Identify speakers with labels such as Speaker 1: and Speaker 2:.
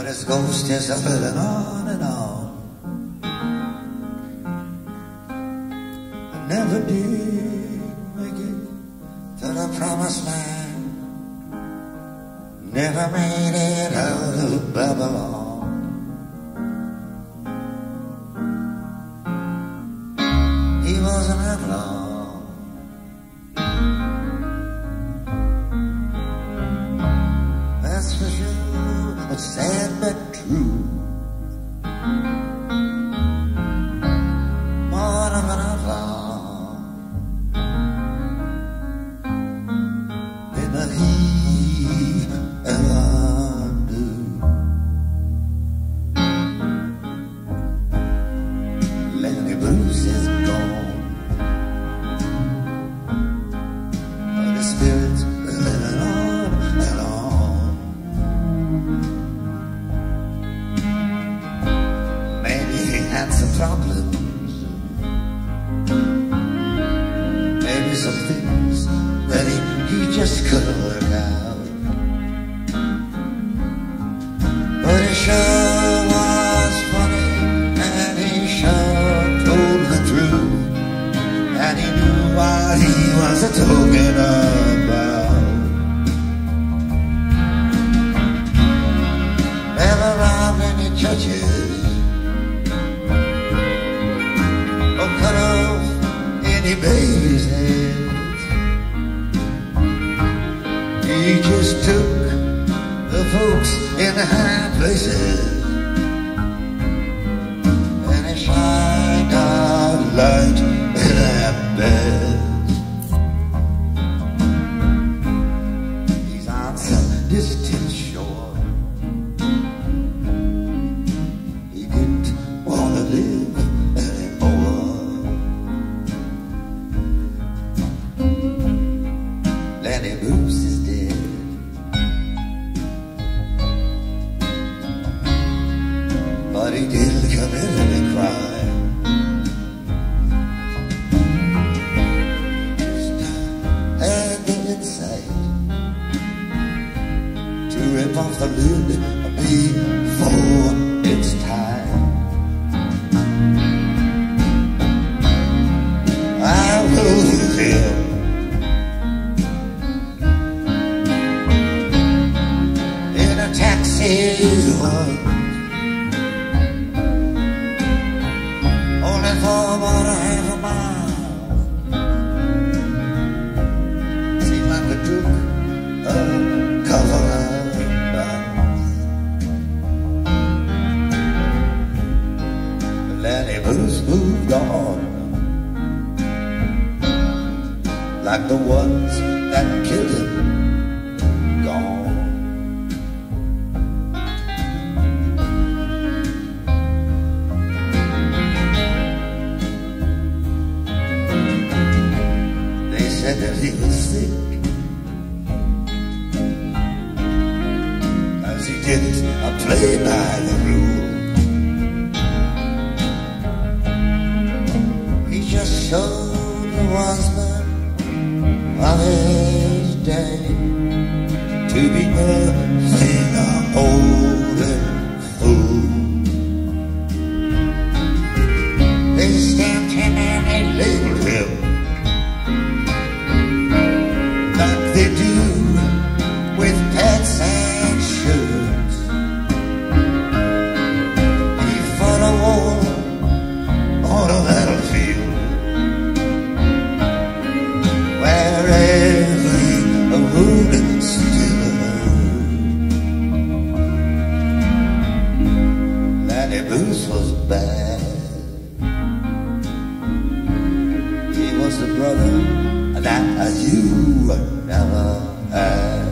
Speaker 1: but his ghost is a living on and on. I never did make it to the promised land, never made it out of Babylon. He was an outlaw, that's for sure, but sad but true. More of an outlaw than he ever knew. Lenny Bruce is gone, but his spirit's living on and on. Maybe he had some problems, maybe some things that he just couldn't work out, but he sure was funny, and he sure told the truth, and he knew what he was talking about. Never robbed any churches or cut off any babies' heads. He just took the folks in the high places, and he shined our light in their beds. He's on some distant shore, he didn't want to live anymore. Lenny Bruce is dead, but he didn't commit any crime. Just had the insight to rip off the lid before it's time. I rode him in a taxi once, only for about a half a mile. Seemed like we took a couple of miles. Lenny Bruce moved on, like the ones that killed him, gone. They said that he was sick, 'cause he didn't play by the rules. He just showed the onesman of his day to be nothing a holding fool. They stamped him and they labeled him like they do with pets and shirts. He fought a war on a battlefield where every wound still hurt. Lenny Bruce was bad, he was the brother that you never had.